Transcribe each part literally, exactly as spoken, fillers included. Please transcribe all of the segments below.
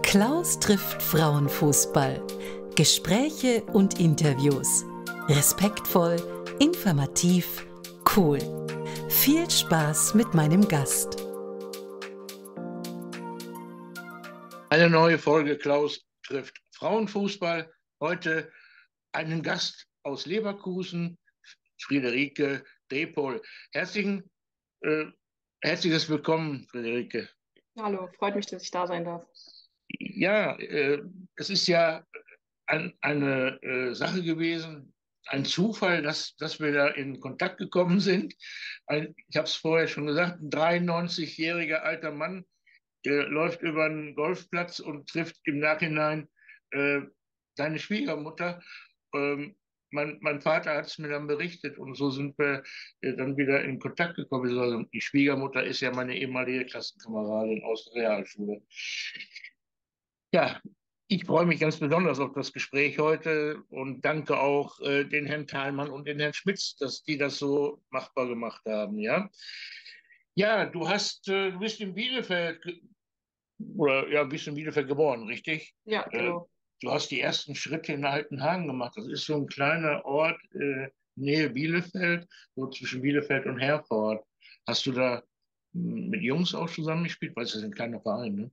Klaus trifft Frauenfußball. Gespräche und Interviews. Respektvoll, informativ, cool. Viel Spaß mit meinem Gast. Eine neue Folge Klaus trifft Frauenfußball. Heute einen Gast aus Leverkusen, Friederike Drepol. Herzlichen, äh, herzliches Willkommen, Friederike. Hallo, freut mich, dass ich da sein darf. Ja, äh, es ist ja ein, eine äh, Sache gewesen, ein Zufall, dass, dass wir da in Kontakt gekommen sind. Ein, ich habe es vorher schon gesagt, ein dreiundneunzigjähriger alter Mann äh, läuft über einen Golfplatz und trifft im Nachhinein äh, seine Schwiegermutter. Ähm, mein, mein Vater hat es mir dann berichtet und so sind wir äh, dann wieder in Kontakt gekommen. Also die Schwiegermutter ist ja meine ehemalige Klassenkameradin aus der Realschule. Ja, ich freue mich ganz besonders auf das Gespräch heute und danke auch äh, den Herrn Thalmann und den Herrn Schmitz, dass die das so machbar gemacht haben. Ja, ja, du hast, äh, du bist in Bielefeld ge- oder ja, bist in Bielefeld geboren, richtig? Ja, Äh, genau. Du hast die ersten Schritte in Altenhagen gemacht. Das ist so ein kleiner Ort äh, Nähe Bielefeld, so zwischen Bielefeld und Herford. Hast du da m, mit Jungs auch zusammengespielt? Weil es ist ein kleiner Verein, ne?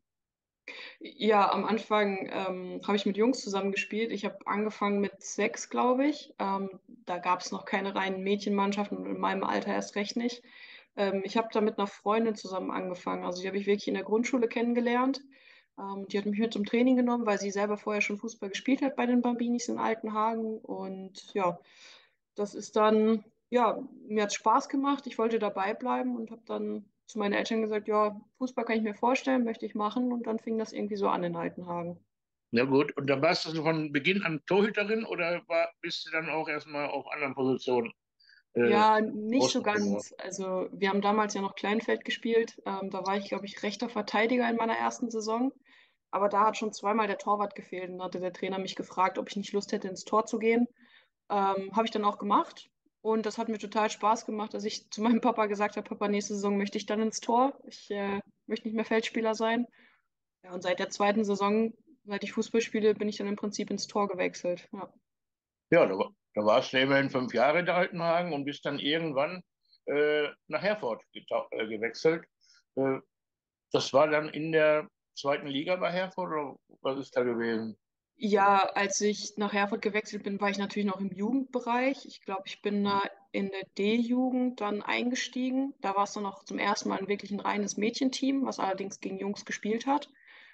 Ja, am Anfang ähm, habe ich mit Jungs zusammengespielt. Ich habe angefangen mit sechs, glaube ich. Ähm, da gab es noch keine reinen Mädchenmannschaften und in meinem Alter erst recht nicht. Ähm, ich habe da mit einer Freundin zusammen angefangen. Also die habe ich wirklich in der Grundschule kennengelernt. Ähm, die hat mich mit zum Training genommen, weil sie selber vorher schon Fußball gespielt hat bei den Bambinis in Altenhagen. Und ja, das ist dann, ja, mir hat Spaß gemacht. Ich wollte dabei bleiben und habe dann zu meinen Eltern gesagt, ja, Fußball kann ich mir vorstellen, möchte ich machen. Und dann fing das irgendwie so an in Altenhagen. Na gut, und dann warst du so von Beginn an Torhüterin oder war, bist du dann auch erstmal auf anderen Positionen äh, Ja, nicht so groß geworden? ganz. Also wir haben damals ja noch Kleinfeld gespielt. Ähm, da war ich, glaube ich, rechter Verteidiger in meiner ersten Saison. Aber da hat schon zweimal der Torwart gefehlt. Und da hatte der Trainer mich gefragt, ob ich nicht Lust hätte, ins Tor zu gehen. Ähm, habe ich dann auch gemacht. Und das hat mir total Spaß gemacht, dass ich zu meinem Papa gesagt habe, Papa, nächste Saison möchte ich dann ins Tor. Ich äh, möchte nicht mehr Feldspieler sein. Ja, und seit der zweiten Saison, seit ich Fußball spiele, bin ich dann im Prinzip ins Tor gewechselt. Ja. Ja, da, war- da warst du immerhin fünf Jahre in der Altenhagen und bist dann irgendwann äh, nach Herford getau- äh, gewechselt. Äh, Das war dann in der zweiten Liga bei Herford oder was ist da gewesen? Ja, als ich nach Herford gewechselt bin, war ich natürlich noch im Jugendbereich. Ich glaube, ich bin da in der D-Jugend dann eingestiegen. Da war es dann auch zum ersten Mal wirklich ein reines Mädchenteam, was allerdings gegen Jungs gespielt hat.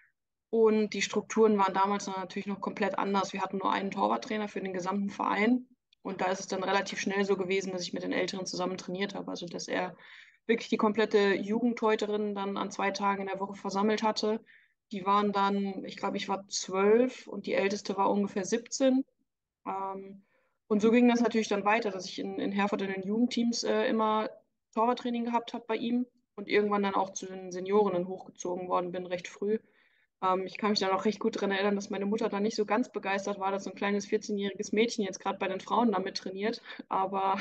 Und die Strukturen waren damals dann natürlich noch komplett anders. Wir hatten nur einen Torwarttrainer für den gesamten Verein. Und da ist es dann relativ schnell so gewesen, dass ich mit den Älteren zusammen trainiert habe. Also, dass er wirklich die komplette Jugendteuterin dann an zwei Tagen in der Woche versammelt hatte. Die waren dann, ich glaube, ich war zwölf und die älteste war ungefähr siebzehn. Ähm, und so ging das natürlich dann weiter, dass ich in, in Herford in den Jugendteams äh, immer Torwarttraining gehabt habe bei ihm und irgendwann dann auch zu den Seniorinnen hochgezogen worden bin, recht früh. Ähm, ich kann mich da noch recht gut daran erinnern, dass meine Mutter da nicht so ganz begeistert war, dass so ein kleines vierzehnjähriges Mädchen jetzt gerade bei den Frauen damit trainiert. Aber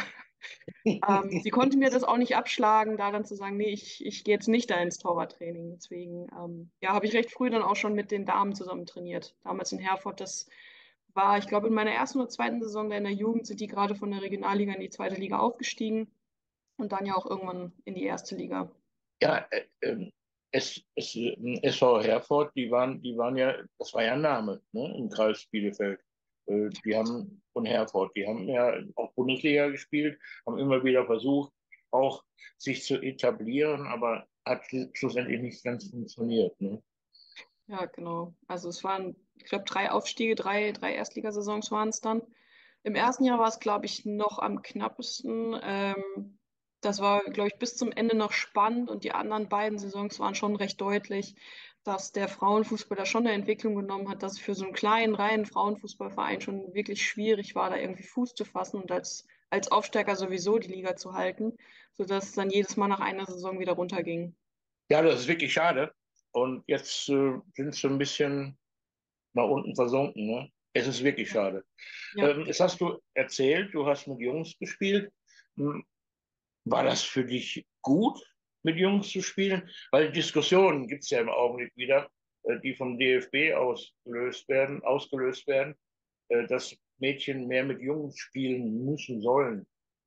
ähm, sie konnte mir das auch nicht abschlagen, da dann zu sagen, nee, ich, ich gehe jetzt nicht da ins Torwarttraining. Deswegen, ähm, ja, habe ich recht früh dann auch schon mit den Damen zusammen trainiert. Damals in Herford, das war, ich glaube, in meiner ersten oder zweiten Saison da in der Jugend sind die gerade von der Regionalliga in die zweite Liga aufgestiegen und dann ja auch irgendwann in die erste Liga. Ja, äh, ähm, S, S, äh, S V Herford, die waren, die waren ja, das war ja ein Name, ne, im Kreis Bielefeld. Äh, die haben von Herford, die haben ja auch Bundesliga gespielt, haben immer wieder versucht, auch sich zu etablieren, aber hat schlussendlich nicht ganz funktioniert. Ne? Ja, genau. Also es waren, ich glaube, drei Aufstiege, drei, drei Erstligasaisons waren es dann. Im ersten Jahr war es, glaube ich, noch am knappesten. Ähm, das war, glaube ich, bis zum Ende noch spannend und die anderen beiden Saisons waren schon recht deutlich, dass der Frauenfußball da schon eine Entwicklung genommen hat, dass es für so einen kleinen, reinen Frauenfußballverein schon wirklich schwierig war, da irgendwie Fuß zu fassen und als, als Aufsteiger sowieso die Liga zu halten, sodass es dann jedes Mal nach einer Saison wieder runterging. Ja, das ist wirklich schade. Und jetzt äh, sind sie ein bisschen nach unten versunken. Ne? Es ist wirklich Ja, schade. ja. Ähm, jetzt hast du erzählt, du hast mit Jungs gespielt. Hm, war das für dich gut, mit Jungs zu spielen? Weil Diskussionen gibt es ja im Augenblick wieder. äh, die vom D F B ausgelöst werden, ausgelöst werden, äh, dass Mädchen mehr mit Jungs spielen müssen sollen.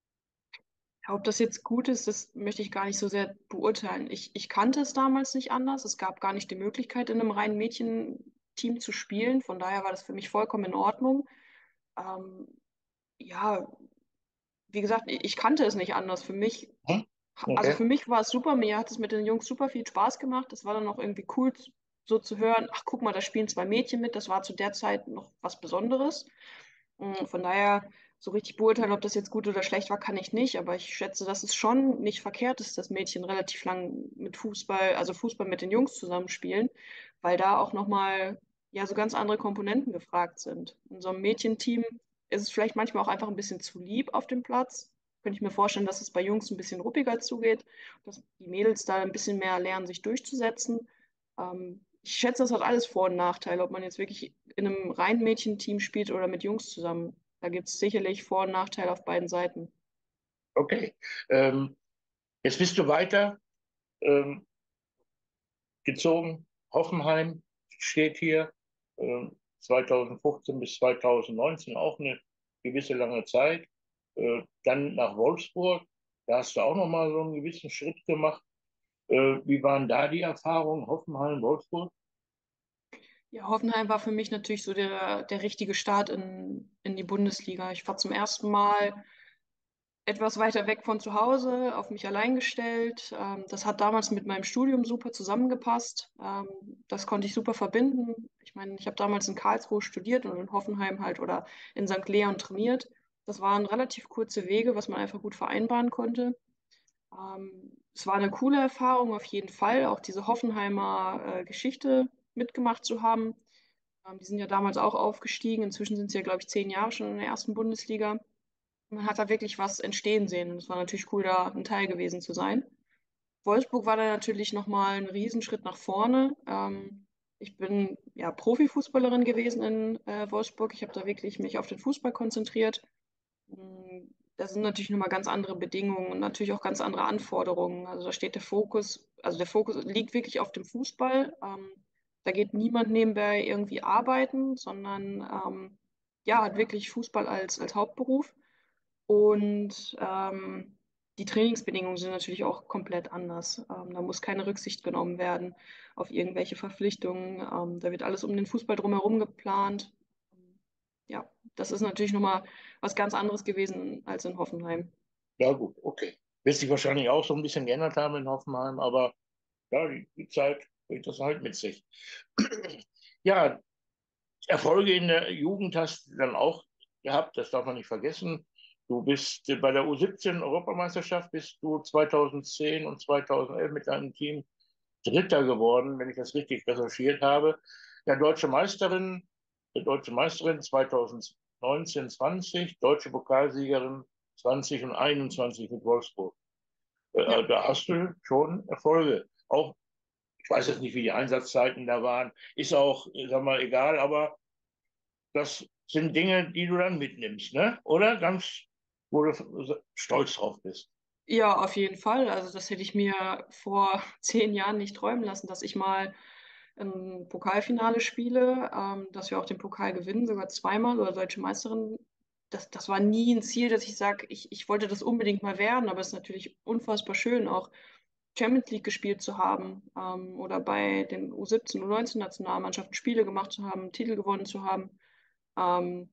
Ja, ob das jetzt gut ist, das möchte ich gar nicht so sehr beurteilen. Ich, ich kannte es damals nicht anders. Es gab gar nicht die Möglichkeit, in einem reinen Mädchenteam zu spielen. Von daher war das für mich vollkommen in Ordnung. Ähm, ja, wie gesagt, ich, ich kannte es nicht anders. Für mich, Hm? also Okay. für mich war es super. Mir hat es mit den Jungs super viel Spaß gemacht. Es war dann auch irgendwie cool, so zu hören, ach guck mal, da spielen zwei Mädchen mit. Das war zu der Zeit noch was Besonderes. Mm, Von daher, so richtig beurteilen, ob das jetzt gut oder schlecht war, kann ich nicht. Aber ich schätze, dass es schon nicht verkehrt ist, dass Mädchen relativ lang mit Fußball, also Fußball mit den Jungs zusammenspielen, weil da auch nochmal ja so ganz andere Komponenten gefragt sind. In so einem Mädchenteam ist es vielleicht manchmal auch einfach ein bisschen zu lieb auf dem Platz. Könnte ich mir vorstellen, dass es bei Jungs ein bisschen ruppiger zugeht, dass die Mädels da ein bisschen mehr lernen, sich durchzusetzen. Ähm, ich schätze, das hat alles Vor- und Nachteile, ob man jetzt wirklich in einem reinen Mädchenteam spielt oder mit Jungs zusammen. Da gibt es sicherlich Vor- und Nachteile auf beiden Seiten. Okay. Ähm, jetzt bist du weiter ähm, gezogen. Hoffenheim steht hier. Ähm, zweitausendfünfzehn bis zweitausendneunzehn auch eine gewisse lange Zeit. Äh, dann nach Wolfsburg. Da hast du auch nochmal so einen gewissen Schritt gemacht. Äh, wie waren da die Erfahrungen? Hoffenheim, Wolfsburg? Ja, Hoffenheim war für mich natürlich so der, der richtige Start in, in die Bundesliga. Ich war zum ersten Mal etwas weiter weg von zu Hause, auf mich allein gestellt. Ähm, das hat damals mit meinem Studium super zusammengepasst. Ähm, das konnte ich super verbinden. Ich meine, ich habe damals in Karlsruhe studiert und in Hoffenheim halt oder in Sankt Leon trainiert. Das waren relativ kurze Wege, was man einfach gut vereinbaren konnte. Ähm, es war eine coole Erfahrung auf jeden Fall, auch diese Hoffenheimer äh, Geschichte mitgemacht zu haben. Ähm, die sind ja damals auch aufgestiegen. Inzwischen sind sie ja, glaube ich, zehn Jahre schon in der ersten Bundesliga. Man hat da wirklich was entstehen sehen. Und es war natürlich cool, da ein Teil gewesen zu sein. Wolfsburg war da natürlich nochmal ein Riesenschritt nach vorne. Ähm, ich bin ja Profifußballerin gewesen in äh, Wolfsburg. Ich habe da wirklich mich auf den Fußball konzentriert. Mm, Das sind natürlich nochmal ganz andere Bedingungen und natürlich auch ganz andere Anforderungen. Also da steht der Fokus, also der Fokus liegt wirklich auf dem Fußball. Ähm, da geht niemand nebenbei irgendwie arbeiten, sondern ähm, ja, hat wirklich Fußball als, als Hauptberuf. Und ähm, die Trainingsbedingungen sind natürlich auch komplett anders. Ähm, da muss keine Rücksicht genommen werden auf irgendwelche Verpflichtungen. Ähm, da wird alles um den Fußball drumherum geplant. Ja, das ist natürlich nochmal was ganz anderes gewesen als in Hoffenheim. Ja, gut, okay. Wird sich wahrscheinlich auch so ein bisschen geändert haben in Hoffenheim, aber ja, die, die Zeit bringt das halt mit sich. Ja, Erfolge in der Jugend hast du dann auch gehabt, das darf man nicht vergessen. Du bist äh, bei der U siebzehn Europameisterschaft bist du zweitausendzehn und zweitausendelf mit deinem Team Dritter geworden, wenn ich das richtig recherchiert habe. Ja, deutsche Meisterin, äh, deutsche Meisterin zweitausendneunzehn, zwanzig, deutsche Pokalsiegerin zwanzig und einundzwanzig mit Wolfsburg. Ja, Äh, da hast du schon Erfolge. Auch, ich weiß jetzt nicht, wie die Einsatzzeiten da waren, ist auch, äh, sag mal, egal, aber das sind Dinge, die du dann mitnimmst, ne? Oder? Ganz, wo du stolz drauf bist. ja, auf jeden Fall. Also das hätte ich mir vor zehn Jahren nicht träumen lassen, dass ich mal ein Pokalfinale spiele, ähm, dass wir auch den Pokal gewinnen, sogar zweimal oder Deutsche Meisterin. Das, das war nie ein Ziel, dass ich sage, ich, ich wollte das unbedingt mal werden, aber es ist natürlich unfassbar schön, auch Champions League gespielt zu haben, ähm, oder bei den U siebzehn, U neunzehn Nationalmannschaften Spiele gemacht zu haben, Titel gewonnen zu haben. Ähm,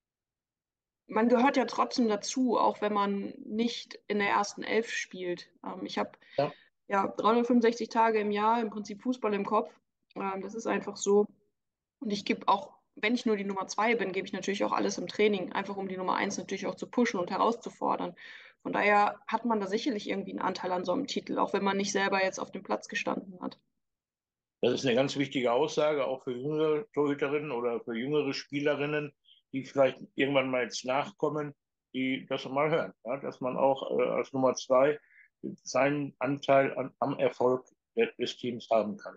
Man gehört ja trotzdem dazu, auch wenn man nicht in der ersten Elf spielt. Ähm, ich habe Ja, ja dreihundertfünfundsechzig Tage im Jahr im Prinzip Fußball im Kopf. Ähm, das ist einfach so. Und ich gebe auch, wenn ich nur die Nummer zwei bin, gebe ich natürlich auch alles im Training, einfach um die Nummer eins natürlich auch zu pushen und herauszufordern. Von daher hat man da sicherlich irgendwie einen Anteil an so einem Titel, auch wenn man nicht selber jetzt auf dem Platz gestanden hat. das ist eine ganz wichtige Aussage, auch für jüngere Torhüterinnen oder für jüngere Spielerinnen, die vielleicht irgendwann mal jetzt nachkommen, die das mal hören. Ja? Dass man auch äh, als Nummer zwei seinen Anteil an, am Erfolg des Teams haben kann.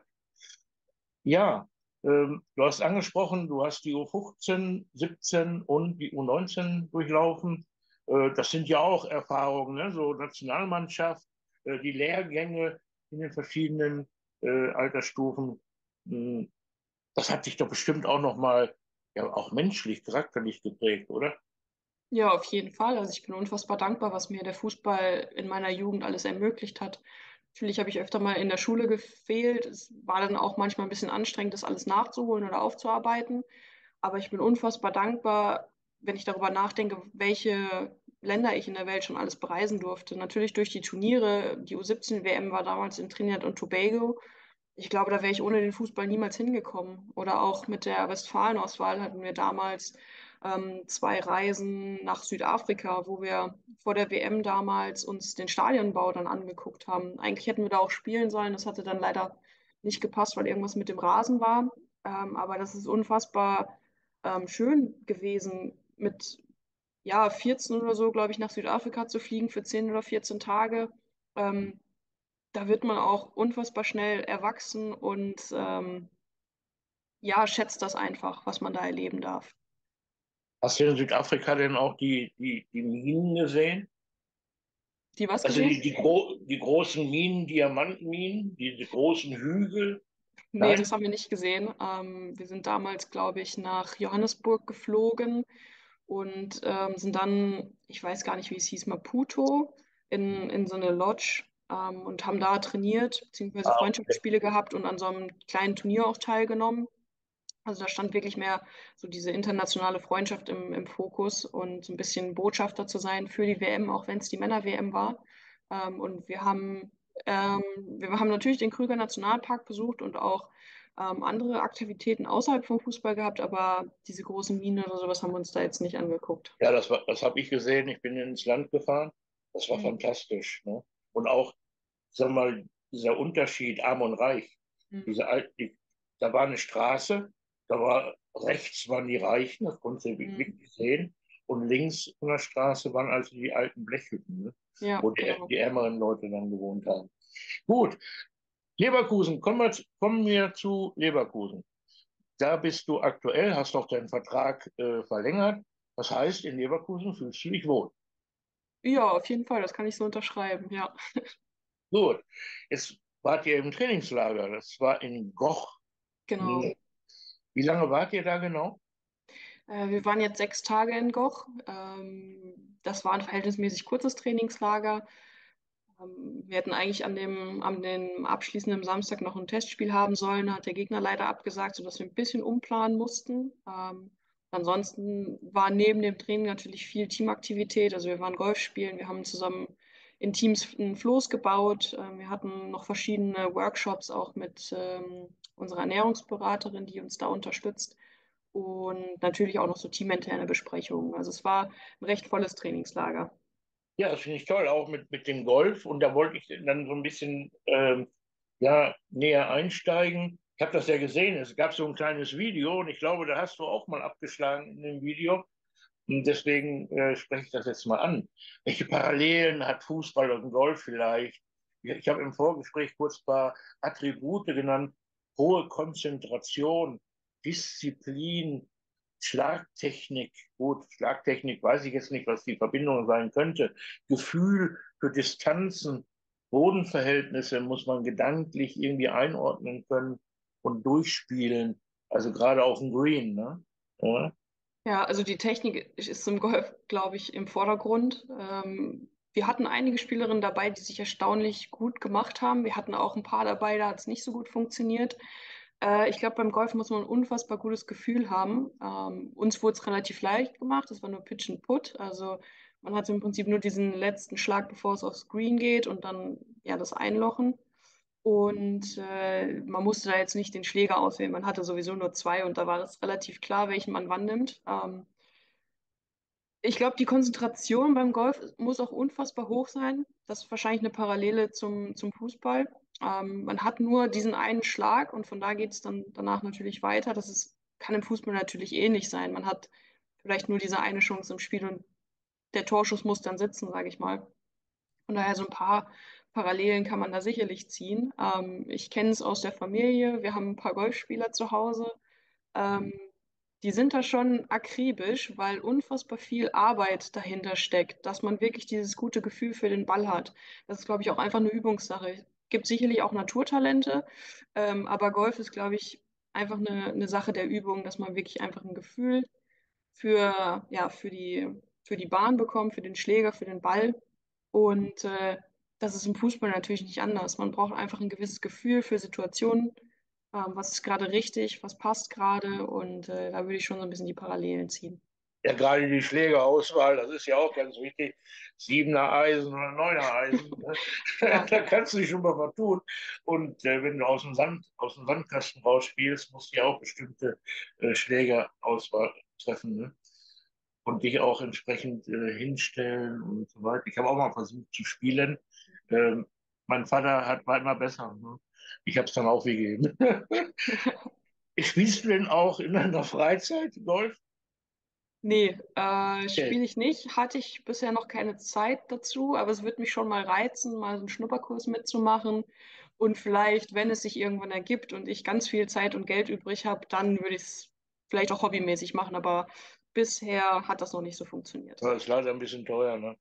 Ja, ähm, du hast angesprochen, du hast die U fünfzehn, siebzehn und die U neunzehn durchlaufen. Äh, das sind ja auch Erfahrungen, ne? So Nationalmannschaft, äh, die Lehrgänge in den verschiedenen äh, Altersstufen. Hm, Das hat dich doch bestimmt auch nochmal, ja, auch menschlich, charakterlich geprägt, oder? Ja, auf jeden Fall. Also ich bin unfassbar dankbar, was mir der Fußball in meiner Jugend alles ermöglicht hat. Natürlich habe ich öfter mal in der Schule gefehlt. Es war dann auch manchmal ein bisschen anstrengend, das alles nachzuholen oder aufzuarbeiten. Aber ich bin unfassbar dankbar, wenn ich darüber nachdenke, welche Länder ich in der Welt schon alles bereisen durfte. Natürlich durch die Turniere. Die U siebzehn W M war damals in Trinidad und Tobago. Ich glaube, da wäre ich ohne den Fußball niemals hingekommen. Oder auch mit der Westfalen-Auswahl hatten wir damals ähm, zwei Reisen nach Südafrika, wo wir vor der W M damals uns den Stadionbau dann angeguckt haben. Eigentlich hätten wir da auch spielen sollen. Das hatte dann leider nicht gepasst, weil irgendwas mit dem Rasen war. Ähm, aber das ist unfassbar ähm, schön gewesen, mit ja, vierzehn oder so, glaube ich, nach Südafrika zu fliegen für zehn oder vierzehn Tage. Ähm, Da wird man auch unfassbar schnell erwachsen und ähm, ja, schätzt das einfach, was man da erleben darf. Hast du in Südafrika denn auch die, die, die Minen gesehen? Die was Also gesehen? die, die, gro die großen Minen, Diamantenminen, diese großen Hügel? Nee, das Nein? haben wir nicht gesehen. Ähm, wir sind damals, glaube ich, nach Johannesburg geflogen und ähm, sind dann, ich weiß gar nicht, wie es hieß, Maputo in, in so eine Lodge ähm, und haben da trainiert, beziehungsweise Ah, okay. Freundschaftsspiele gehabt und an so einem kleinen Turnier auch teilgenommen. Also da stand wirklich mehr so diese internationale Freundschaft im, im Fokus und so ein bisschen Botschafter zu sein für die W M, auch wenn es die Männer-W M war. Ähm, und wir haben, ähm, wir haben natürlich den Krüger Nationalpark besucht und auch ähm, andere Aktivitäten außerhalb vom Fußball gehabt, aber diese großen Minen oder sowas haben wir uns da jetzt nicht angeguckt. Ja, das war, das habe ich gesehen. Ich bin ins Land gefahren. Das war Mhm. fantastisch, ne? Und auch, sag mal, dieser Unterschied Arm und Reich. Mhm. Diese alten, die, da war eine Straße, da war rechts waren die Reichen, das konntest du Mhm. wirklich sehen. Und links von der Straße waren also die alten Blechhütten, ne? Ja, Wo die, genau. die ärmeren Leute dann gewohnt haben. Gut, Leverkusen, kommen wir, zu- kommen wir zu Leverkusen. Da bist du aktuell, hast doch deinen Vertrag äh, verlängert. Das heißt, in Leverkusen fühlst du dich wohl. Ja, auf jeden Fall, das kann ich so unterschreiben, ja. Gut, jetzt wart ihr im Trainingslager. Das war in Goch. Genau. Wie lange wart ihr da genau? Äh, wir waren jetzt sechs Tage in Goch. Ähm, das war ein verhältnismäßig kurzes Trainingslager. Ähm, wir hätten eigentlich an dem, an dem abschließenden Samstag noch ein Testspiel haben sollen, hat der Gegner leider abgesagt, sodass wir ein bisschen umplanen mussten. Ähm, ansonsten war neben dem Training natürlich viel Teamaktivität. Also wir waren Golf spielen, wir haben zusammen in Teams ein Floß gebaut. Ähm, wir hatten noch verschiedene Workshops auch mit ähm, unserer Ernährungsberaterin, die uns da unterstützt. Und natürlich auch noch so teaminterne Besprechungen. Also es war ein recht volles Trainingslager. Ja, das finde ich toll, auch mit, mit dem Golf. Und da wollte ich dann so ein bisschen ähm, ja, näher einsteigen. Ich habe das ja gesehen, es gab so ein kleines Video und ich glaube, da hast du auch mal abgeschlagen in dem Video. Und deswegen äh, spreche ich das jetzt mal an. Welche Parallelen hat Fußball und Golf vielleicht? Ja, ich habe im Vorgespräch kurz ein paar Attribute genannt. Hohe Konzentration, Disziplin, Schlagtechnik. Gut, Schlagtechnik weiß ich jetzt nicht, was die Verbindung sein könnte. Gefühl für Distanzen, Bodenverhältnisse muss man gedanklich irgendwie einordnen können und durchspielen. Also gerade auf dem Green, ne? Ja. Ja, also die Technik ist im Golf, glaube ich, im Vordergrund. Ähm, wir hatten einige Spielerinnen dabei, die sich erstaunlich gut gemacht haben. Wir hatten auch ein paar dabei, da hat es nicht so gut funktioniert. Äh, ich glaube, beim Golf muss man ein unfassbar gutes Gefühl haben. Ähm, uns wurde es relativ leicht gemacht. Das war nur Pitch and Putt. Also man hat im Prinzip nur diesen letzten Schlag, bevor es aufs Green geht und dann ja das Einlochen. Und äh, man musste da jetzt nicht den Schläger auswählen. Man hatte sowieso nur zwei und da war es relativ klar, welchen man wann nimmt. Ähm, ich glaube, die Konzentration beim Golf muss auch unfassbar hoch sein. Das ist wahrscheinlich eine Parallele zum, zum Fußball. Ähm, man hat nur diesen einen Schlag und von da geht es dann danach natürlich weiter. Das ist, kann im Fußball natürlich ähnlich sein. Man hat vielleicht nur diese eine Chance im Spiel und der Torschuss muss dann sitzen, sage ich mal. Von daher so ein paar Parallelen kann man da sicherlich ziehen. Ähm, ich kenne es aus der Familie. Wir haben ein paar Golfspieler zu Hause. Ähm, Die sind da schon akribisch, weil unfassbar viel Arbeit dahinter steckt, dass man wirklich dieses gute Gefühl für den Ball hat. Das ist, glaube ich, auch einfach eine Übungssache. gibt sicherlich auch Naturtalente, ähm, aber Golf ist, glaube ich, einfach eine, eine Sache der Übung, dass man wirklich einfach ein Gefühl für, ja, für die, für die Bahn bekommt, für den Schläger, für den Ball. Und äh, das ist im Fußball natürlich nicht anders. Man braucht einfach ein gewisses Gefühl für Situationen, ähm, was ist gerade richtig, was passt gerade. Und äh, da würde ich schon so ein bisschen die Parallelen ziehen. Ja, gerade die Schlägerauswahl, das ist ja auch ganz wichtig. Siebener Eisen oder Neuner Eisen, ne? Ja, Da kannst du dich schon mal vertun. Und äh, wenn du aus dem Sand, aus dem Sandkasten rausspielst, musst du ja auch bestimmte äh, Schlägerauswahl treffen, ne? Und dich auch entsprechend äh, hinstellen und so weiter. Ich habe auch mal versucht zu spielen. Ähm, Mein Vater hat, war immer besser. Ne? Ich habe es dann aufgegeben. Spielst du denn auch in deiner Freizeit Golf? nee, äh, Okay. spiele ich nicht. Hatte ich bisher noch keine Zeit dazu, aber es wird mich schon mal reizen, mal so einen Schnupperkurs mitzumachen. Und vielleicht, wenn es sich irgendwann ergibt und ich ganz viel Zeit und Geld übrig habe, dann würde ich es vielleicht auch hobbymäßig machen. Aber bisher hat das noch nicht so funktioniert. Das ist leider ein bisschen teuer, ne?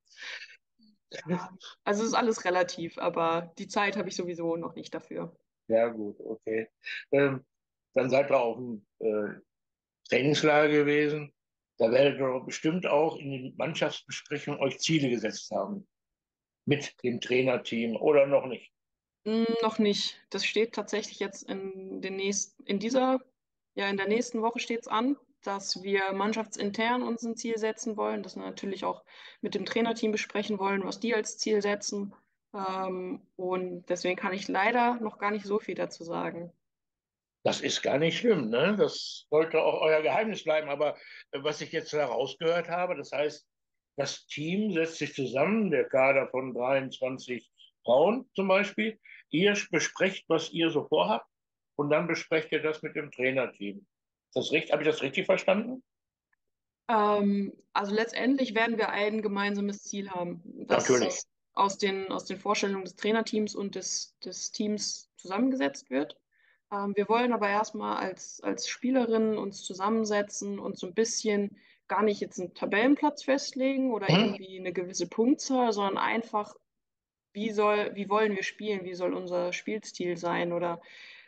Ja, also es ist alles relativ, aber die Zeit habe ich sowieso noch nicht dafür. Ja, gut, okay. Ähm, Dann seid ihr auf dem äh, Trainingslager gewesen. Da werdet ihr doch bestimmt auch in den Mannschaftsbesprechungen euch Ziele gesetzt haben. Mit dem Trainerteam oder noch nicht. Mm, noch nicht. Das steht tatsächlich jetzt in den nächsten, in dieser, ja, in der nächsten Woche steht es an, dass wir mannschaftsintern uns ein Ziel setzen wollen, dass wir natürlich auch mit dem Trainerteam besprechen wollen, was die als Ziel setzen. Ähm, und deswegen kann ich leider noch gar nicht so viel dazu sagen. Das ist gar nicht schlimm, ne? Das sollte auch euer Geheimnis bleiben. Aber äh, was ich jetzt herausgehört habe, das heißt, das Team setzt sich zusammen, der Kader von dreiundzwanzig Frauen zum Beispiel. Ihr besprecht, was ihr so vorhabt, und dann besprecht ihr das mit dem Trainerteam. Ist das richtig? Habe ich das richtig verstanden? Ähm, also letztendlich werden wir ein gemeinsames Ziel haben, Natürlich. das aus den, aus den Vorstellungen des Trainerteams und des, des Teams zusammengesetzt wird. Ähm, wir wollen aber erstmal als, als Spielerinnen uns zusammensetzen und so ein bisschen gar nicht jetzt einen Tabellenplatz festlegen oder Mhm. irgendwie eine gewisse Punktzahl, sondern einfach, wie soll, wie wollen wir spielen, wie soll unser Spielstil sein oder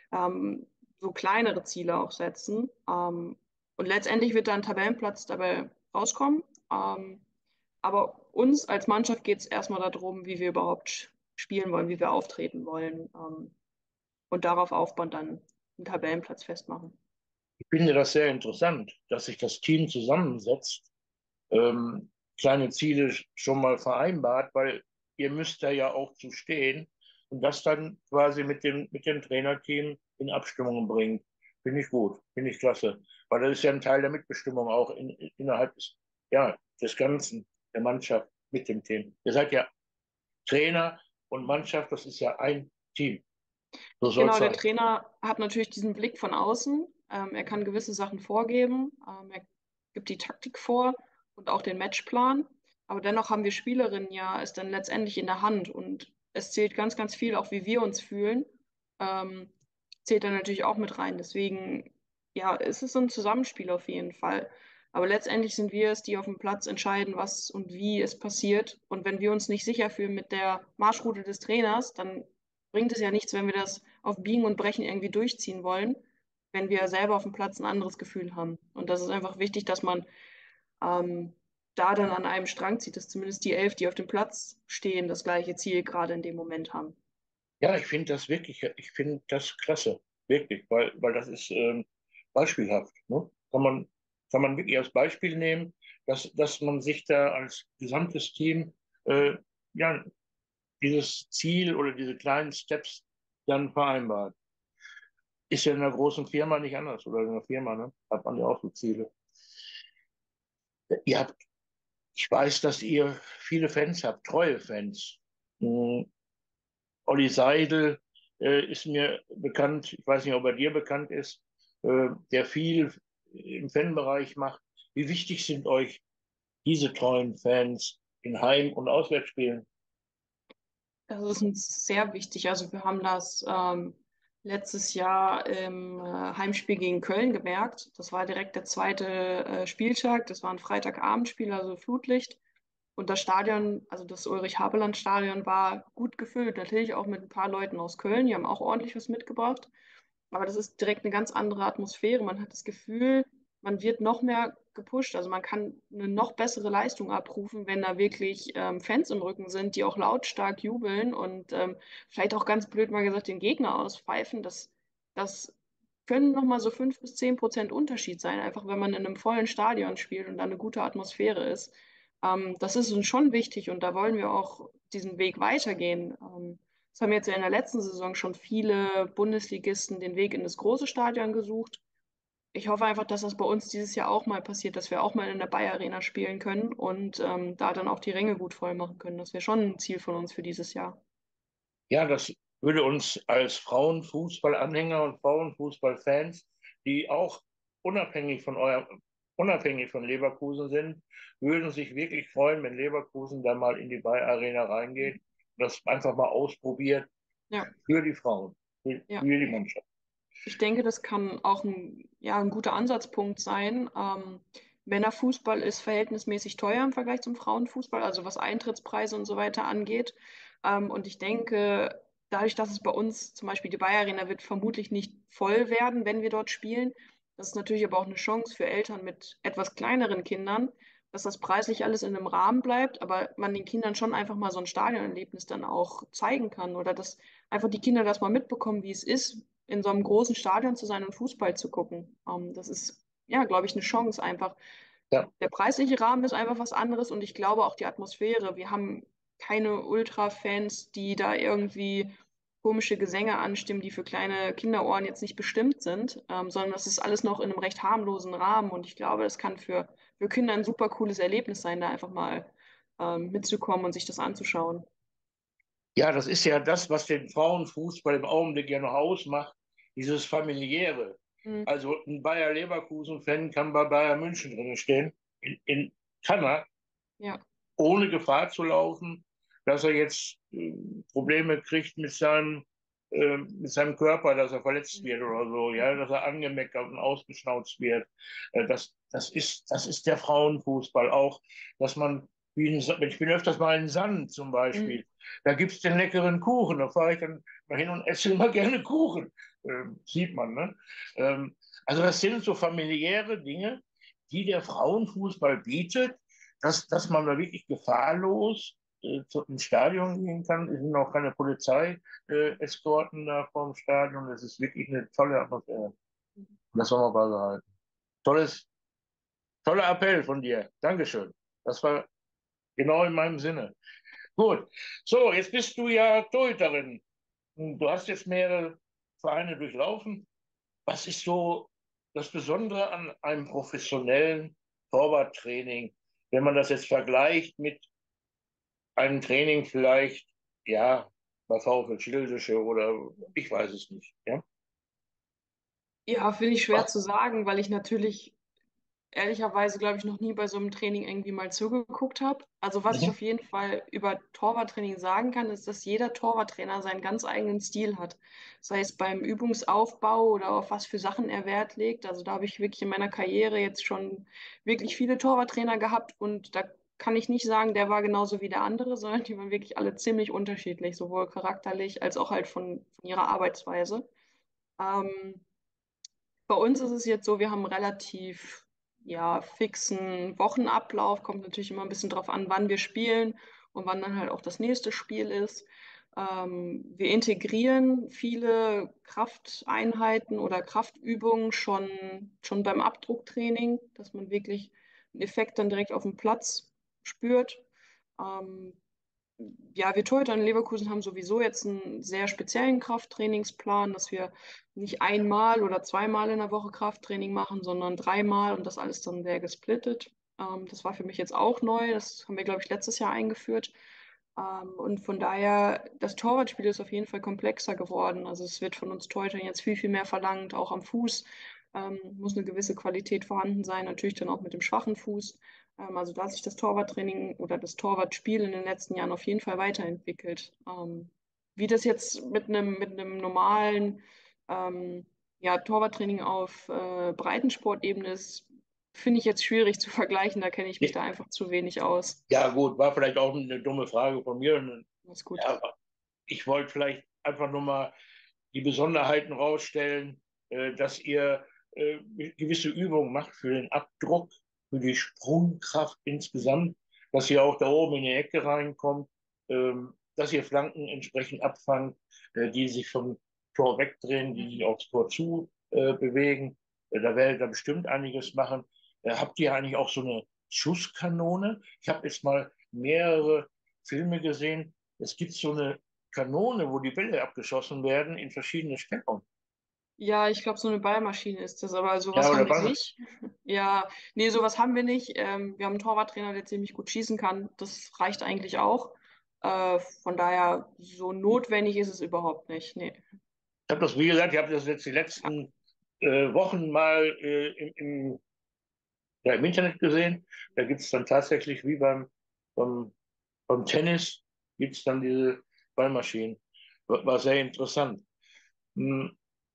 ähm, so kleinere Ziele auch setzen. Ähm, und letztendlich wird da ein Tabellenplatz dabei rauskommen. Ähm, aber uns als Mannschaft geht es erstmal darum, wie wir überhaupt spielen wollen, wie wir auftreten wollen. Ähm, und darauf aufbauen dann einen Tabellenplatz festmachen. Ich finde das sehr interessant, dass sich das Team zusammensetzt, ähm, kleine Ziele schon mal vereinbart, weil ihr müsst da ja auch zu stehen und das dann quasi mit dem, mit dem Trainerteam in Abstimmung bringt. Finde ich gut, finde ich klasse. Weil das ist ja ein Teil der Mitbestimmung auch in, in, innerhalb des, ja, des Ganzen, der Mannschaft mit dem Team. Ihr seid ja Trainer und Mannschaft, das ist ja ein Team. So soll es Genau, der sein. Trainer hat natürlich diesen Blick von außen. Ähm, er kann gewisse Sachen vorgeben. Ähm, er gibt die Taktik vor und auch den Matchplan. Aber dennoch haben wir Spielerinnen ja es dann letztendlich in der Hand und es zählt ganz, ganz viel, auch wie wir uns fühlen. Ähm, zählt dann natürlich auch mit rein. Deswegen, ja, es ist so ein Zusammenspiel auf jeden Fall. Aber letztendlich sind wir es, die auf dem Platz entscheiden, was und wie es passiert. Und wenn wir uns nicht sicher fühlen mit der Marschroute des Trainers, dann bringt es ja nichts, wenn wir das auf Biegen und Brechen irgendwie durchziehen wollen, wenn wir selber auf dem Platz ein anderes Gefühl haben. Und das ist einfach wichtig, dass man ähm, da dann an einem Strang zieht, dass zumindest die elf, die auf dem Platz stehen, das gleiche Ziel gerade in dem Moment haben. Ja, ich finde das wirklich, ich finde das klasse, wirklich, weil, weil das ist ähm, beispielhaft. Ne? Kann man, kann man wirklich als Beispiel nehmen, dass, dass man sich da als gesamtes Team äh, ja, dieses Ziel oder diese kleinen Steps dann vereinbart. Ist ja in einer großen Firma nicht anders oder in einer Firma, ne? Hat man ja auch so Ziele. Ihr habt, ich weiß, dass ihr viele Fans habt, treue Fans. Mhm. Olli Seidel äh, ist mir bekannt, ich weiß nicht, ob er dir bekannt ist, äh, der viel im Fanbereich macht. Wie wichtig sind euch diese treuen Fans in Heim- und Auswärtsspielen? Das ist uns sehr wichtig. Also wir haben das ähm, letztes Jahr im äh, Heimspiel gegen Köln gemerkt. Das war direkt der zweite äh, Spieltag. Das war ein Freitagabendspiel, also Flutlicht. Und das Stadion, also das Ulrich-Habeland-Stadion, war gut gefüllt. Natürlich auch mit ein paar Leuten aus Köln, die haben auch ordentlich was mitgebracht. Aber das ist direkt eine ganz andere Atmosphäre. Man hat das Gefühl, man wird noch mehr gepusht. Also man kann eine noch bessere Leistung abrufen, wenn da wirklich ähm, Fans im Rücken sind, die auch lautstark jubeln und ähm, vielleicht auch ganz blöd mal gesagt den Gegner auspfeifen. Das, das können nochmal so fünf bis zehn Prozent Unterschied sein, einfach wenn man in einem vollen Stadion spielt und da eine gute Atmosphäre ist. Ähm, das ist uns schon wichtig und da wollen wir auch diesen Weg weitergehen. Ähm, es haben jetzt ja in der letzten Saison schon viele Bundesligisten den Weg in das große Stadion gesucht. Ich hoffe einfach, dass das bei uns dieses Jahr auch mal passiert, dass wir auch mal in der Bayer Arena spielen können und ähm, da dann auch die Ränge gut voll machen können. Das wäre schon ein Ziel von uns für dieses Jahr. Ja, das würde uns als Frauenfußballanhänger und Frauenfußballfans, die auch unabhängig von euer, unabhängig von Leverkusen sind, würden sich wirklich freuen, wenn Leverkusen da mal in die Bayer Arena reingeht und das einfach mal ausprobiert Ja, für die Frauen, für, für ja. die Mannschaft. Ich denke, das kann auch ein, ja, ein guter Ansatzpunkt sein. Ähm, Männerfußball ist verhältnismäßig teuer im Vergleich zum Frauenfußball, also was Eintrittspreise und so weiter angeht. Ähm, und ich denke, dadurch, dass es bei uns zum Beispiel die Bayer Arena wird vermutlich nicht voll werden, wenn wir dort spielen. Das ist natürlich aber auch eine Chance für Eltern mit etwas kleineren Kindern, dass das preislich alles in einem Rahmen bleibt, aber man den Kindern schon einfach mal so ein Stadionerlebnis dann auch zeigen kann oder dass einfach die Kinder das mal mitbekommen, wie es ist, in so einem großen Stadion zu sein und Fußball zu gucken. Ähm, das ist, ja, glaube ich, eine Chance einfach. Ja, Der preisliche Rahmen ist einfach was anderes und ich glaube auch die Atmosphäre. Wir haben keine Ultra-Fans, die da irgendwie komische Gesänge anstimmen, die für kleine Kinderohren jetzt nicht bestimmt sind, ähm, sondern das ist alles noch in einem recht harmlosen Rahmen und ich glaube, das kann für, für Kinder ein super cooles Erlebnis sein, da einfach mal ähm, mitzukommen und sich das anzuschauen. ja, das ist ja das, was den Frauenfußball im Augenblick ja noch ausmacht, dieses familiäre. Mhm. Also ein Bayer Leverkusen-Fan kann bei Bayern München drin stehen, in, in, kann er, Ja. ohne Gefahr zu laufen, dass er jetzt äh, Probleme kriegt mit seinem, äh, mit seinem Körper, dass er verletzt wird oder so, ja, dass er angemeckert und ausgeschnauzt wird. Äh, das, das ist, das ist der Frauenfußball auch, dass man, wie in, ich bin öfters mal in Sand zum Mhm. Beispiel, da gibt es den leckeren Kuchen, da fahre ich dann mal hin und esse immer gerne Kuchen, ähm, sieht man, ne? Ähm, also das sind so familiäre Dinge, die der Frauenfußball bietet, dass, dass man da wirklich gefahrlos äh, zu, ins Stadion gehen kann. Es sind auch keine Polizei-Eskorten da vorm Stadion. Das ist wirklich eine tolle Atmosphäre. Das soll man beibehalten. Tolles, toller Appell von dir. Dankeschön. Das war genau in meinem Sinne. Gut. So, jetzt bist du ja Torhüterin. Du hast jetzt mehrere Vereine durchlaufen. Was ist so das Besondere an einem professionellen Torwarttraining, wenn man das jetzt vergleicht mit ein Training vielleicht, ja, bei VfL Schildische oder ich weiß es nicht. Ja? Ja, finde ich schwer Was? zu sagen, weil ich natürlich ehrlicherweise, glaube ich, noch nie bei so einem Training irgendwie mal zugeguckt habe. Also was ich Mhm. auf jeden Fall über Torwarttraining sagen kann, ist, dass jeder Torwarttrainer seinen ganz eigenen Stil hat. Sei es beim Übungsaufbau oder auf was für Sachen er Wert legt. Also da habe ich wirklich in meiner Karriere jetzt schon wirklich viele Torwarttrainer gehabt und da kann ich nicht sagen, der war genauso wie der andere, sondern die waren wirklich alle ziemlich unterschiedlich, sowohl charakterlich als auch halt von, von ihrer Arbeitsweise. Ähm, Bei uns ist es jetzt so, wir haben einen relativ ja, fixen Wochenablauf. Kommt natürlich immer ein bisschen drauf an, wann wir spielen und wann dann halt auch das nächste Spiel ist. Ähm, wir integrieren viele Krafteinheiten oder Kraftübungen schon, schon beim Abdrucktraining, dass man wirklich einen Effekt dann direkt auf dem Platz spürt. Ähm, ja, wir Torhüter in Leverkusen haben sowieso jetzt einen sehr speziellen Krafttrainingsplan, dass wir nicht einmal oder zweimal in der Woche Krafttraining machen, sondern dreimal und das alles dann sehr gesplittet. Ähm, das war für mich jetzt auch neu. Das haben wir, glaube ich, letztes Jahr eingeführt. Ähm, und von daher, das Torwartspiel ist auf jeden Fall komplexer geworden. Also es wird von uns Torhütern jetzt viel, viel mehr verlangt, auch am Fuß. Ähm, muss eine gewisse Qualität vorhanden sein, natürlich dann auch mit dem schwachen Fuß. Ähm, also da hat sich das Torwarttraining oder das Torwartspiel in den letzten Jahren auf jeden Fall weiterentwickelt. Ähm, wie das jetzt mit einem mit einem normalen ähm, ja, Torwarttraining auf äh, Breitensportebene ist, finde ich jetzt schwierig zu vergleichen, da kenne ich mich da einfach zu wenig aus. Ja, gut, war vielleicht auch eine dumme Frage von mir. Alles gut. Ja, ich wollte vielleicht einfach nur mal die Besonderheiten rausstellen, äh, dass ihr äh, gewisse Übungen macht für den Abdruck, für die Sprungkraft insgesamt, dass ihr auch da oben in die Ecke reinkommt, ähm, dass ihr Flanken entsprechend abfangt, äh, die sich vom Tor wegdrehen, die sich aufs Tor zu äh, bewegen. Äh, da werdet ihr bestimmt einiges machen. Äh, habt ihr eigentlich auch so eine Schusskanone? Ich habe jetzt mal mehrere Filme gesehen. Es gibt so eine Kanone, wo die Bälle abgeschossen werden in verschiedene Stellungen. Ja, ich glaube, so eine Ballmaschine ist das, aber Ja, sowas oder haben wir Ball. nicht. Ja, nee, sowas haben wir nicht. Ähm, wir haben einen Torwarttrainer, der ziemlich gut schießen kann. Das reicht eigentlich auch. Äh, von daher, so notwendig ist es überhaupt nicht. Nee. Ich habe das, wie gesagt, ich habe das jetzt die Ja, letzten äh, Wochen mal äh, im, im, ja, im Internet gesehen. Da gibt es dann tatsächlich wie beim, beim, beim Tennis, gibt es dann diese Ballmaschinen. War, war sehr interessant. Hm,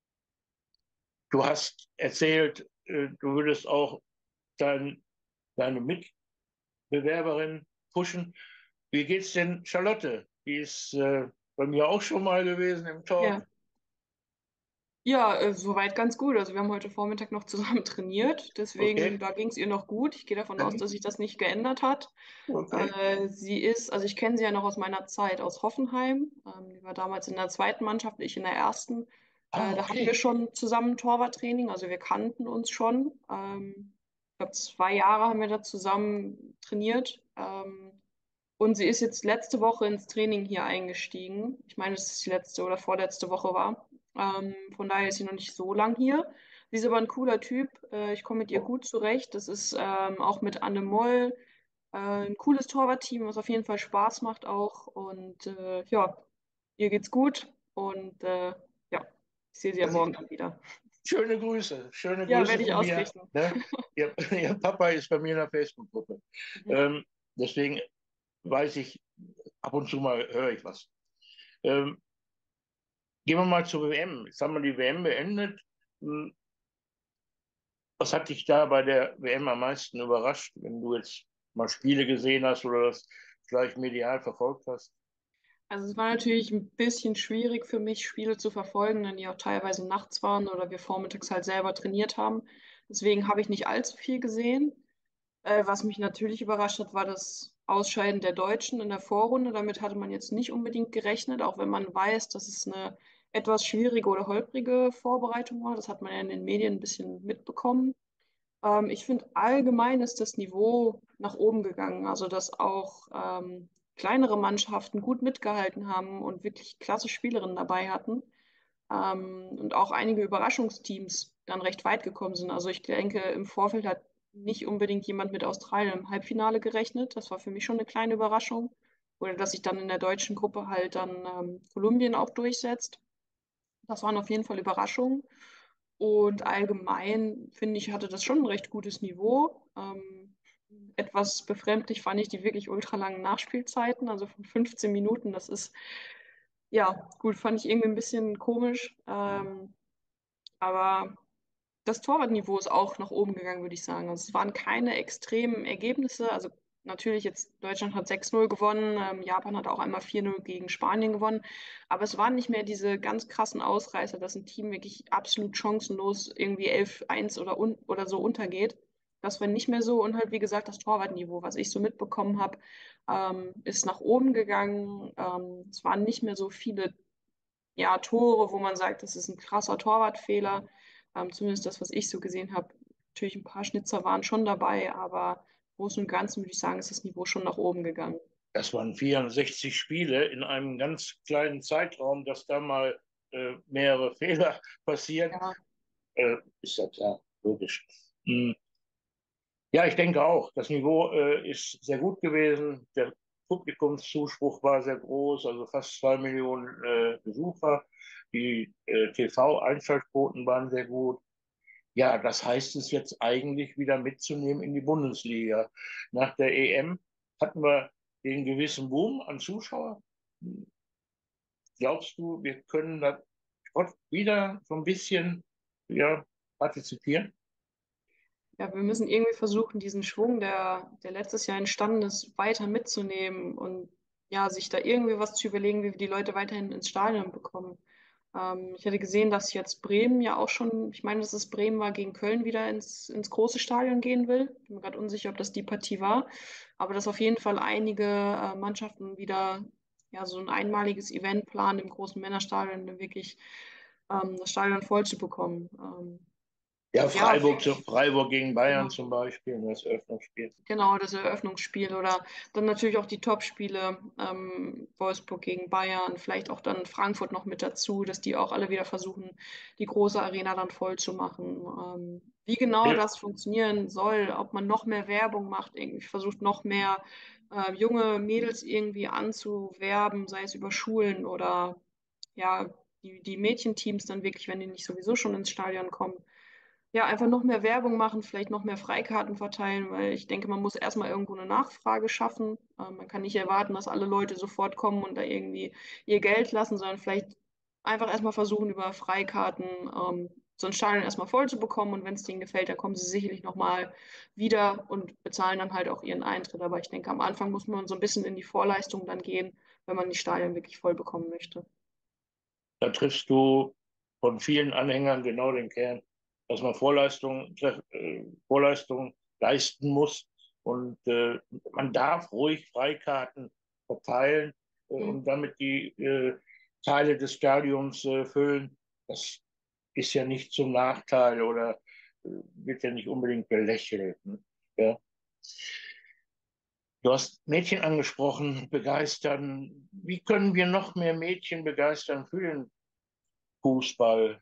du hast erzählt, äh, du würdest auch dein, deine Mitbewerberin pushen. Wie geht's denn Charlotte? Die ist äh, bei mir auch schon mal gewesen im ja. Talk. Ja, äh, soweit ganz gut. Also wir haben heute Vormittag noch zusammen trainiert, deswegen Okay, da ging es ihr noch gut. Ich gehe davon aus, dass sich das nicht geändert hat. okay. Äh, sie ist, also ich kenne sie ja noch aus meiner Zeit aus Hoffenheim. Ähm, die war damals in der zweiten Mannschaft, ich in der ersten. Ah, Äh, da hatten wir okay. schon zusammen Torwarttraining, also wir kannten uns schon. Ähm, ich glaube, zwei Jahre haben wir da zusammen trainiert. Ähm, und sie ist jetzt letzte Woche ins Training hier eingestiegen. Ich meine, dass es die letzte oder vorletzte Woche war. Ähm, von daher ist sie noch nicht so lang hier. Sie ist aber ein cooler Typ. Äh, ich komme mit ihr gut zurecht. Das ist ähm, auch mit Anne Moll äh, ein cooles Torwartteam, was auf jeden Fall Spaß macht auch. Und äh, ja, ihr geht's gut. Und äh, ja, ich sehe sie ja Also, morgen dann wieder. schöne Grüße, schöne Ja, Grüße werde ich von mir. ausrichten. Ne? Ihr, ihr Papa ist bei mir in der Facebook-Gruppe. Mhm. Ähm, deswegen weiß ich, ab und zu mal höre ich was. Ähm, gehen wir mal zur W M. Jetzt haben wir die W M beendet. Hm, was hat dich da bei der W M am meisten überrascht, wenn du jetzt mal Spiele gesehen hast oder das vielleicht medial verfolgt hast? Also es war natürlich ein bisschen schwierig für mich, Spiele zu verfolgen, denn die auch teilweise nachts waren oder wir vormittags halt selber trainiert haben. Deswegen habe ich nicht allzu viel gesehen. Äh, was mich natürlich überrascht hat, war das Ausscheiden der Deutschen in der Vorrunde. Damit hatte man jetzt nicht unbedingt gerechnet, auch wenn man weiß, dass es eine etwas schwierige oder holprige Vorbereitung war. Das hat man ja in den Medien ein bisschen mitbekommen. Ähm, ich finde, allgemein ist das Niveau nach oben gegangen. Also, dass auch ähm, kleinere Mannschaften gut mitgehalten haben und wirklich klasse Spielerinnen dabei hatten. Ähm, und auch einige Überraschungsteams dann recht weit gekommen sind. Also, ich denke, im Vorfeld hat nicht unbedingt jemand mit Australien im Halbfinale gerechnet. Das war für mich schon eine kleine Überraschung. Oder dass sich dann in der deutschen Gruppe halt dann ähm, Kolumbien auch durchsetzt. Das waren auf jeden Fall Überraschungen. Und allgemein finde ich, hatte das schon ein recht gutes Niveau. Ähm, etwas befremdlich fand ich die wirklich ultralangen Nachspielzeiten, also von fünfzehn Minuten. Das ist, ja, gut, fand ich irgendwie ein bisschen komisch. Ähm, aber das Torwartniveau ist auch nach oben gegangen, würde ich sagen. Also es waren keine extremen Ergebnisse. Also natürlich jetzt Deutschland hat sechs null gewonnen, ähm, Japan hat auch einmal vier null gegen Spanien gewonnen. Aber es waren nicht mehr diese ganz krassen Ausreißer, dass ein Team wirklich absolut chancenlos irgendwie elf eins oder, un oder so untergeht. Das war nicht mehr so. Und halt, wie gesagt, das Torwartniveau, was ich so mitbekommen habe, ähm, ist nach oben gegangen. Ähm, es waren nicht mehr so viele ja, Tore, wo man sagt, das ist ein krasser Torwartfehler. Ähm, zumindest das, was ich so gesehen habe. Natürlich ein paar Schnitzer waren schon dabei, aber im Großen und Ganzen würde ich sagen, ist das Niveau schon nach oben gegangen. Das waren vierundsechzig Spiele in einem ganz kleinen Zeitraum, dass da mal äh, mehrere Fehler passieren. Ja, Äh, ist ja klar, logisch. Hm. Ja, ich denke auch. Das Niveau äh, ist sehr gut gewesen. Der Publikumszuspruch war sehr groß, also fast zwei Millionen äh, Besucher. Die äh, T V-Einschaltquoten waren sehr gut. Ja, das heißt es jetzt eigentlich wieder mitzunehmen in die Bundesliga. Nach der E M hatten wir den gewissen Boom an Zuschauern. Glaubst du, wir können da trotz wieder so ein bisschen ja, partizipieren? Ja, wir müssen irgendwie versuchen, diesen Schwung, der, der letztes Jahr entstanden ist, weiter mitzunehmen und ja, sich da irgendwie was zu überlegen, wie wir die Leute weiterhin ins Stadion bekommen. Ähm, ich hatte gesehen, dass jetzt Bremen ja auch schon, ich meine, dass es Bremen war, gegen Köln wieder ins, ins große Stadion gehen will. Bin mir gerade unsicher, ob das die Partie war, aber dass auf jeden Fall einige äh, Mannschaften wieder ja, so ein einmaliges Event planen, im großen Männerstadion dann wirklich ähm, das Stadion voll zu bekommen. Ähm, Ja, ja, Freiburg, zu- Freiburg gegen Bayern genau. zum Beispiel, das Eröffnungsspiel. Genau, das Eröffnungsspiel oder dann natürlich auch die Topspiele, ähm, Wolfsburg gegen Bayern, vielleicht auch dann Frankfurt noch mit dazu, dass die auch alle wieder versuchen, die große Arena dann voll zu machen. Ähm, wie genau Ja, das funktionieren soll, ob man noch mehr Werbung macht, irgendwie versucht noch mehr äh, junge Mädels irgendwie anzuwerben, sei es über Schulen oder ja, die, die Mädchenteams dann wirklich, wenn die nicht sowieso schon ins Stadion kommen ja, einfach noch mehr Werbung machen, vielleicht noch mehr Freikarten verteilen, weil ich denke, man muss erstmal irgendwo eine Nachfrage schaffen. Ähm, man kann nicht erwarten, dass alle Leute sofort kommen und da irgendwie ihr Geld lassen, sondern vielleicht einfach erstmal versuchen, über Freikarten ähm, so ein Stadion erstmal voll zu bekommen und wenn es denen gefällt, dann kommen sie sicherlich nochmal wieder und bezahlen dann halt auch ihren Eintritt. Aber ich denke, am Anfang muss man so ein bisschen in die Vorleistung dann gehen, wenn man die Stadien wirklich voll bekommen möchte. da triffst du von vielen Anhängern genau den Kern, dass man Vorleistungen, treff- äh, Vorleistungen leisten muss. Und äh, man darf ruhig Freikarten verteilen äh, Hm. und damit die äh, Teile des Stadions äh, füllen. Das ist ja nicht zum Nachteil oder äh, wird ja nicht unbedingt belächelt. Ne? Ja. Du hast Mädchen angesprochen, begeistern. Wie können wir noch mehr Mädchen begeistern für den Fußball?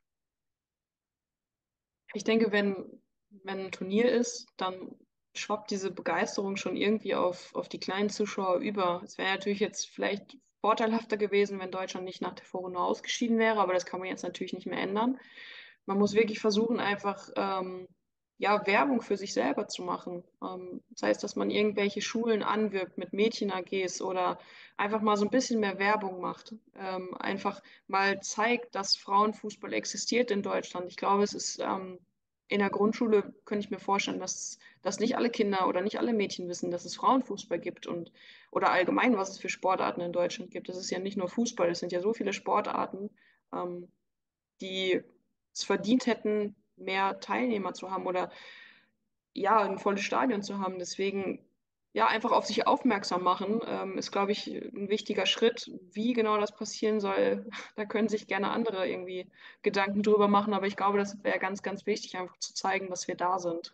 Ich denke, wenn, wenn ein Turnier ist, dann schwappt diese Begeisterung schon irgendwie auf, auf die kleinen Zuschauer über. Es wäre natürlich jetzt vielleicht vorteilhafter gewesen, wenn Deutschland nicht nach der Vorrunde ausgeschieden wäre, aber das kann man jetzt natürlich nicht mehr ändern. Man muss wirklich versuchen, einfach ähm, ja, Werbung für sich selber zu machen. Ähm, das heißt, dass man irgendwelche Schulen anwirbt mit Mädchen-A Gs oder einfach mal so ein bisschen mehr Werbung macht. Ähm, einfach mal zeigt, dass Frauenfußball existiert in Deutschland. Ich glaube, es ist ähm, in der Grundschule, könnte ich mir vorstellen, dass, dass nicht alle Kinder oder nicht alle Mädchen wissen, dass es Frauenfußball gibt und oder allgemein, was es für Sportarten in Deutschland gibt. Es ist ja nicht nur Fußball, es sind ja so viele Sportarten, ähm, die es verdient hätten, mehr Teilnehmer zu haben oder ja, ein volles Stadion zu haben. Deswegen ja, einfach auf sich aufmerksam machen, ähm, ist, glaube ich, ein wichtiger Schritt. Wie genau das passieren soll, da können sich gerne andere irgendwie Gedanken drüber machen, aber ich glaube, das wäre ganz, ganz wichtig, einfach zu zeigen, dass wir da sind.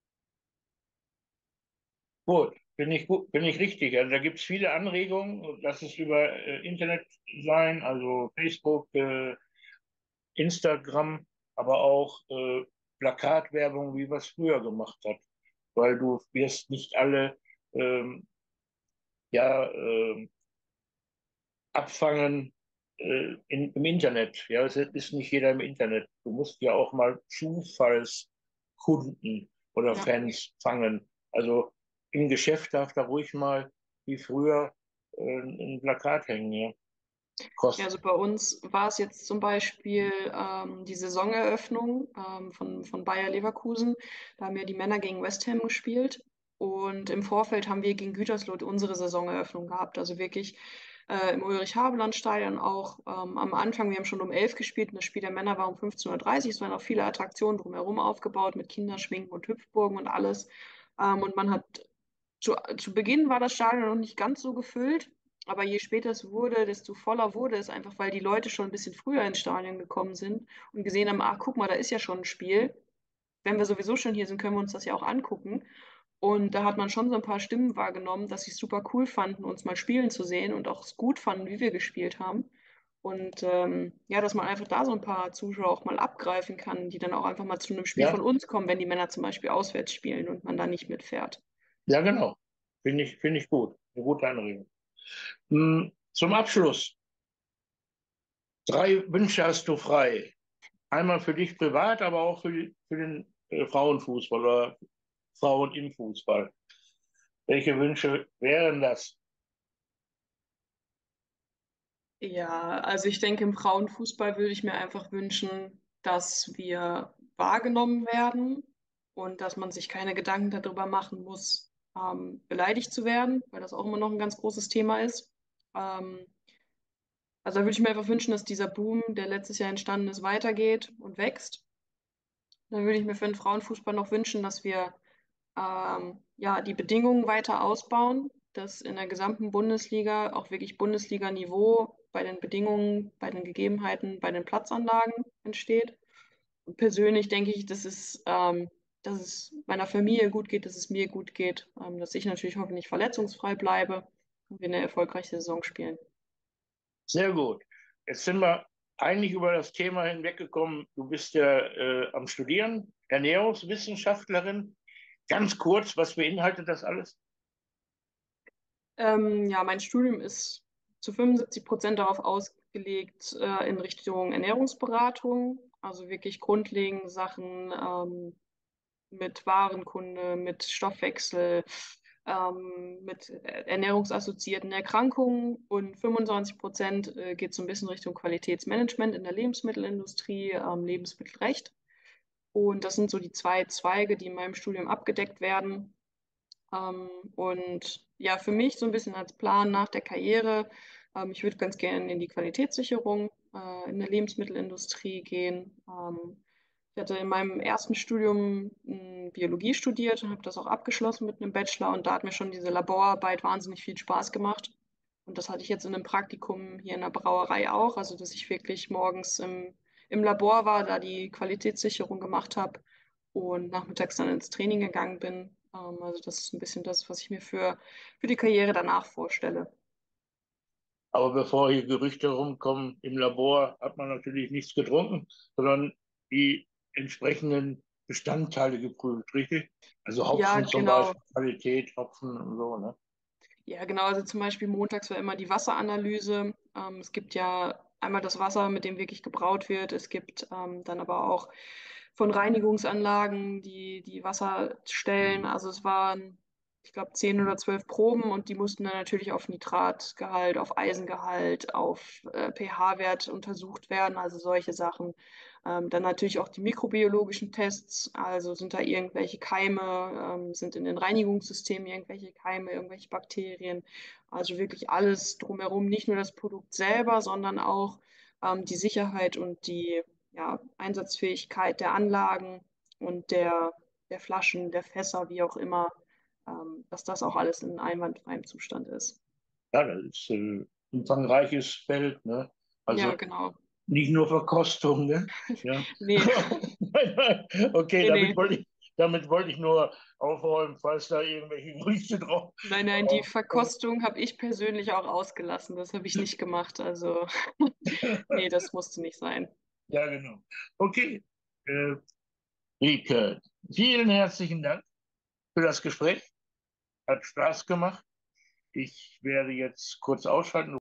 Gut, bin ich, gut, bin ich richtig. Also da gibt es viele Anregungen. Lass es über äh, Internet sein, also Facebook, äh, Instagram, aber auch äh, Plakatwerbung, wie wir es früher gemacht hat. Weil du wirst nicht alle ähm, ja, ähm, abfangen äh, in, im Internet. Ja, es ist nicht jeder im Internet. Du musst ja auch mal Zufallskunden oder Ja. Fans fangen. Also im Geschäft darf da ruhig mal wie früher äh, ein Plakat hängen. Ja. Ja, Kost. also bei uns war es jetzt zum Beispiel ähm, die Saisoneröffnung ähm, von, von Bayer Leverkusen. Da haben ja die Männer gegen West Ham gespielt. Und im Vorfeld haben wir gegen Gütersloh unsere Saisoneröffnung gehabt. Also wirklich äh, im Ulrich-Habeland-Stadion auch ähm, am Anfang. Wir haben schon um elf gespielt und das Spiel der Männer war um fünfzehn Uhr dreißig. Es waren auch viele Attraktionen drumherum aufgebaut mit Kinderschminken und Hüpfburgen und alles. Ähm, und man hat zu, zu Beginn war das Stadion noch nicht ganz so gefüllt. Aber je später es wurde, desto voller wurde es einfach, weil die Leute schon ein bisschen früher ins Stadion gekommen sind und gesehen haben, ach, guck mal, da ist ja schon ein Spiel. Wenn wir sowieso schon hier sind, können wir uns das ja auch angucken. Und da hat man schon so ein paar Stimmen wahrgenommen, dass sie es super cool fanden, uns mal spielen zu sehen und auch es gut fanden, wie wir gespielt haben. Und ähm, ja, dass man einfach da so ein paar Zuschauer auch mal abgreifen kann, die dann auch einfach mal zu einem Spiel von Ja, uns kommen, wenn die Männer zum Beispiel auswärts spielen und man da nicht mitfährt. ja, genau. Finde ich, finde ich gut. Eine gute Anregung. Hm, zum Abschluss. Drei Wünsche hast du frei. Einmal für dich privat, aber auch für, die, für den äh, Frauenfußball oder Frauen im Fußball. Welche Wünsche wären das? Ja, also ich denke, im Frauenfußball würde ich mir einfach wünschen, dass wir wahrgenommen werden, und dass man sich keine Gedanken darüber machen muss, ähm, beleidigt zu werden, weil das auch immer noch ein ganz großes Thema ist. Ähm, also da würde ich mir einfach wünschen, dass dieser Boom, der letztes Jahr entstanden ist, weitergeht und wächst. Dann würde ich mir für den Frauenfußball noch wünschen, dass wir ähm, ja, die Bedingungen weiter ausbauen, dass in der gesamten Bundesliga auch wirklich Bundesliga-Niveau bei den Bedingungen, bei den Gegebenheiten, bei den Platzanlagen entsteht. Und persönlich denke ich, dass es, ähm, dass es meiner Familie gut geht, dass es mir gut geht, ähm, dass ich natürlich hoffentlich verletzungsfrei bleibe und wir eine erfolgreiche Saison spielen. Sehr gut. Jetzt sind wir eigentlich über das Thema hinweggekommen. Du bist ja äh, am Studieren, Ernährungswissenschaftlerin. Ganz kurz, was beinhaltet das alles? Ähm, ja, mein Studium ist zu fünfundsiebzig Prozent darauf ausgelegt, äh, in Richtung Ernährungsberatung, also wirklich grundlegende Sachen ähm, mit Warenkunde, mit Stoffwechsel, ähm, mit äh, ernährungsassoziierten Erkrankungen und fünfundzwanzig Prozent äh, geht so ein bisschen Richtung Qualitätsmanagement in der Lebensmittelindustrie, ähm, Lebensmittelrecht. Und das sind so die zwei Zweige, die in meinem Studium abgedeckt werden. Ähm, und ja, für mich so ein bisschen als Plan nach der Karriere, ähm, ich würde ganz gerne in die Qualitätssicherung äh, in der Lebensmittelindustrie gehen. Ähm, ich hatte in meinem ersten Studium mh, Biologie studiert und habe das auch abgeschlossen mit einem Bachelor und da hat mir schon diese Laborarbeit wahnsinnig viel Spaß gemacht. Und das hatte ich jetzt in einem Praktikum hier in der Brauerei auch, also dass ich wirklich morgens im, im Labor war, da die Qualitätssicherung gemacht habe und nachmittags dann ins Training gegangen bin. Ähm, also das ist ein bisschen das, was ich mir für, für die Karriere danach vorstelle. Aber bevor hier Gerüchte rumkommen, im Labor hat man natürlich nichts getrunken, sondern die entsprechenden Bestandteile geprüft, richtig? Also Ja, Hopfen zum genau. Beispiel, Qualität, Hopfen und so, ne? Ja, genau. Also zum Beispiel montags war immer die Wasseranalyse. Ähm, es gibt ja einmal das Wasser, mit dem wirklich gebraut wird. Es gibt ähm, dann aber auch von Reinigungsanlagen die, die Wasserstellen. Also es waren, ich glaube, zehn oder zwölf Proben und die mussten dann natürlich auf Nitratgehalt, auf Eisengehalt, auf äh, pH-Wert untersucht werden. Also solche Sachen. Ähm, dann natürlich auch die mikrobiologischen Tests, also sind da irgendwelche Keime, ähm, sind in den Reinigungssystemen irgendwelche Keime, irgendwelche Bakterien. Also wirklich alles drumherum, nicht nur das Produkt selber, sondern auch ähm, die Sicherheit und die ja, Einsatzfähigkeit der Anlagen und der, der Flaschen, der Fässer, wie auch immer, ähm, dass das auch alles in einwandfreiem Zustand ist. Ja, das ist äh, ein umfangreiches Feld, ne? Ja, Also genau. nicht nur Verkostung, ne? Ja. Nee, Nein, nein. Okay, nee, damit nee. wollte ich, damit wollte ich nur aufräumen, falls da irgendwelche Gerüchte drauf. Nein, nein, die drauf- Verkostung habe ich persönlich auch ausgelassen. Das habe ich nicht gemacht. Also, nee, das musste nicht sein. Ja, genau. Okay, äh, Rike, vielen herzlichen Dank für das Gespräch. Hat Spaß gemacht. Ich werde jetzt kurz ausschalten.